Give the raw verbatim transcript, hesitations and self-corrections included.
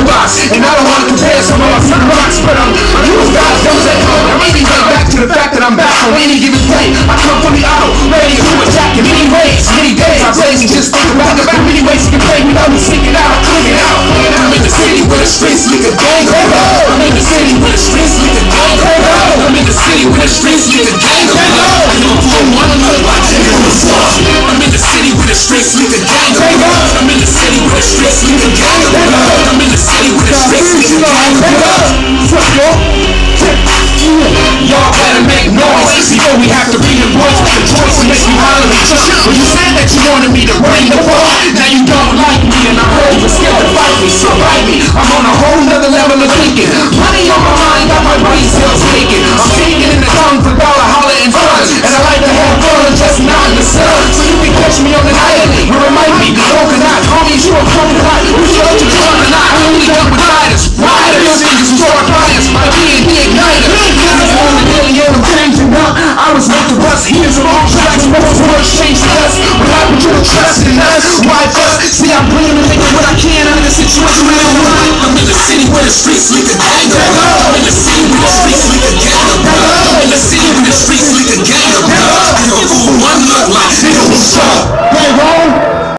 box. And I don't want to compare some of my front rocks, but I'm used guys, those at home. I'm really back to the fact that I'm back on any given day. I come from the auto, ready to attack in many ways, many days. I blaze and just think about it. About many ways you can play without me sneaking out, clicking out. I'm in the city where the streets leak a gang. I'm in the city where the streets leak a gang. I'm in the city where the streets leak a gang. I'm in the city where the streets leak a gang. I'm in the city where the streets leak a gang. I'm in the city where the streets leak a gang. Y'all better make noise before we have to be the boys with the choice to make you holler at you. Well, you said that you wanted me to bring the war. Now you don't like me, and I heard you were scared to fight me. So fight me. I'm on a whole nother level of thinking. Money on my mind, got my brain cells thinking. I'm thinking in the tongue for dollar, holler, and fun. And I like to have fun and just not in the sun. So you can catch me on the night. You remind me, broken out. Homies, you a broken out. Who showed you drunk or not? I only got with riders. Riders, niggas who start fires. My D and D igniter. I was meant to bust here's some old tracks. Most words change to us. What happened to the trust in us? Why fuss? See, I'm bringing and making what I can out of the situation. I'm in the city where the streets leak a gang. I'm in the city where the streets leak a gang.